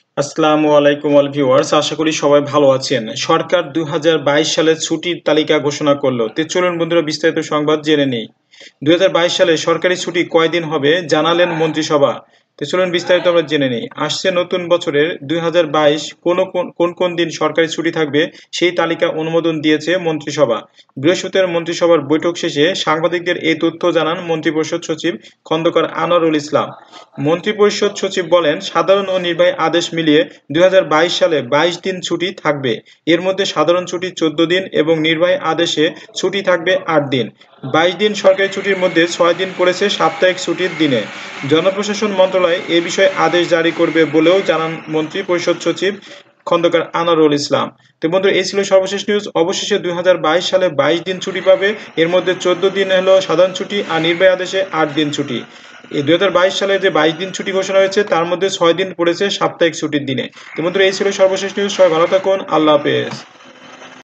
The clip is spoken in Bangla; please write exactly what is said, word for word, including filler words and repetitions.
আসসালামু আলাইকুম অল ভিউয়ার্স, আশা করি সবাই ভালো আছেন। সরকার দুই হাজার বাইশ সালে ছুটির তালিকা ঘোষণা করলো। তো চলুন বন্ধুরা বিস্তারিত সংবাদ জেনে নেই। দুই হাজার বাইশ সালে সরকারি ছুটি কয়দিন হবে জানালেন মন্ত্রিসভা। তো চলুন বিস্তারিত আমরা জেনে নেই। আসছে নতুন বছরের দুই হাজার বাইশ কোন কোন কোন কোন দিন সরকারি ছুটি থাকবে সেই তালিকা অনুমোদন দিয়েছে মন্ত্রিসভা। বৃহস্পতিবার মন্ত্রিসভার বৈঠক শেষে সাংবাদিকদের এই তথ্য জানান মন্ত্রিপরিষদ সচিব খন্দকার আনোয়ারুল ইসলাম। মন্ত্রিপরিষদ সচিব বলেন, সাধারণ ও নির্বাহী আদেশ মিলিয়ে দুই হাজার বাইশ সালে বাইশ দিন ছুটি থাকবে। এর মধ্যে সাধারণ ছুটি চোদ্দ দিন এবং নির্বাহী আদেশে ছুটি থাকবে আট দিন। বাইশ দিন সরকারি ছুটির মধ্যে ছয় দিন পড়েছে সাপ্তাহিক ছুটির দিনে। জনপ্রশাসন মন্ত্রণালয় এ বিষয়ে আদেশ জারি করবে বলেও জানান মন্ত্রিপরিষদ সচিব খন্দকার আনোয়ারুল ইসলাম। তো বন্ধুরা, এই ছিল সর্বশেষ নিউজ। অবশেষে দুই হাজার বাইশ সালে বাইশ দিন ছুটি পাবে। এর মধ্যে চোদ্দ দিন হলো সাধারণ ছুটি আর নির্বাহী আদেশে আট দিন ছুটি। এই দুই হাজার বাইশ সালে যে বাইশ দিন ছুটি ঘোষণা হয়েছে তার মধ্যে ছয় দিন পড়েছে সাপ্তাহিক ছুটির দিনে। তো বন্ধুরা, এই ছিল সর্বশেষ নিউজ। সবাই ভালো থাকুন। আল্লাহ হাফেজ।